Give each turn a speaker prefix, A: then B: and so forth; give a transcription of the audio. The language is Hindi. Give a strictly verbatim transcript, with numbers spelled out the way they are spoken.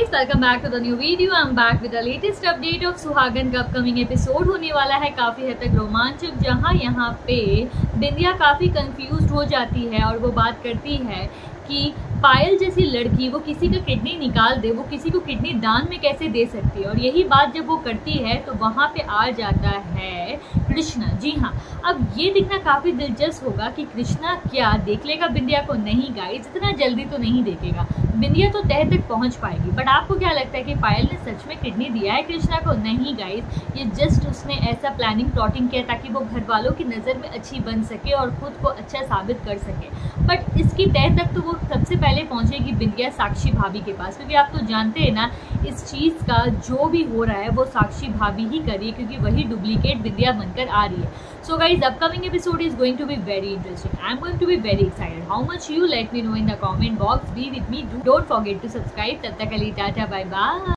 A: Guys, welcome back to the new video. I am back with the latest update of Suhagan का अपकमिंग एपिसोड होने वाला है काफ़ी हद तक रोमांचक, जहां यहां पे बिंदिया काफ़ी कंफ्यूज्ड हो जाती है और वो बात करती है कि पायल जैसी लड़की वो किसी का किडनी निकाल दे, वो किसी को किडनी दान में कैसे दे सकती है। और यही बात जब वो करती है तो वहाँ पे आ जाता है कृष्णा। जी हाँ, अब ये देखना काफ़ी दिलचस्प होगा कि कृष्णा क्या देख लेगा बिंदिया को। नहीं गाइस, इतना जल्दी तो नहीं देखेगा, बिंदिया तो तह तक पहुँच पाएगी। बट आपको क्या लगता है कि पायल ने सच में किडनी दिया है कृष्णा को? नहीं गाइस, ये जस्ट उसने ऐसा प्लानिंग प्लॉटिंग किया ताकि वो घर वालों की नज़र में अच्छी बन सके और खुद को अच्छा साबित कर सके। बट इसकी तह तक तो वो सबसे पहले पहुंचेगी बिंदिया साक्षी भाभी के पास, क्योंकि आप तो जानते हैं ना इस चीज़ का जो भी हो रहा है वो साक्षी भाभी ही करी है, क्योंकि वही डुप्लीकेट बिंदिया बनकर आ रही है। So guys, upcoming episode is going to be very interesting. I am going to be very excited. How much you let me know in the comment box. Be with me, don't forget to subscribe. तब तक के लिए टाटा, बाय बाय।